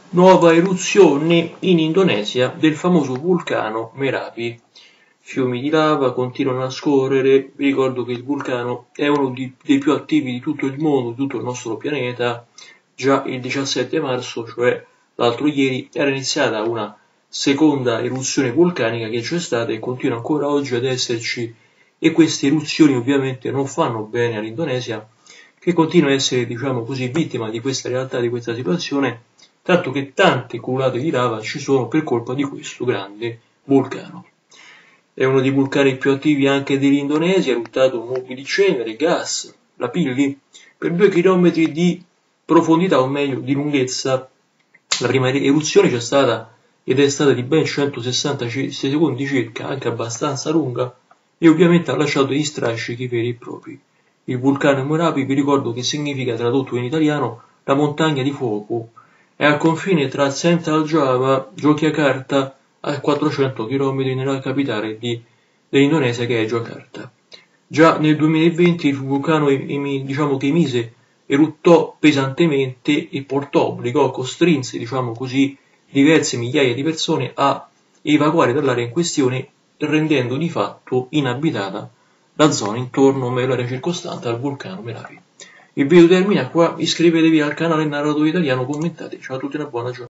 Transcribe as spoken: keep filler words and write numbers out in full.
Nuova eruzione in Indonesia del famoso vulcano Merapi. Fiumi di lava continuano a scorrere. Vi ricordo che il vulcano è uno di, dei più attivi di tutto il mondo, di tutto il nostro pianeta. Già il diciassette marzo, cioè l'altro ieri, era iniziata una seconda eruzione vulcanica che c'è stata e continua ancora oggi ad esserci, e queste eruzioni ovviamente non fanno bene all'Indonesia, che continua a essere, diciamo così, vittima di questa realtà, di questa situazione, tanto che tante culate di lava ci sono per colpa di questo grande vulcano. È uno dei vulcani più attivi anche dell'Indonesia, ha eruttato nubi di cenere, gas, lapilli, per due chilometri di profondità, o meglio di lunghezza. La prima eruzione c'è stata ed è stata di ben centosessanta secondi circa, anche abbastanza lunga, e ovviamente ha lasciato degli strascichi veri e propri. Il vulcano Merapi, vi ricordo che significa, tradotto in italiano, la montagna di fuoco. È al confine tra Central Java, Yogyakarta, a quattrocento chilometri nella capitale di, dell'Indonesia, che è Jakarta. Già nel duemilaventi il vulcano, diciamo che emise, eruttò pesantemente e portò, obbligò, costrinse, diciamo così, diverse migliaia di persone a evacuare dall'area in questione, rendendo di fatto inabitata la zona intorno, o meglio l'area circostante al vulcano Merapi. Il video termina qua, iscrivetevi al canale Narratore Italiano, commentate, ciao a tutti e una buona giornata.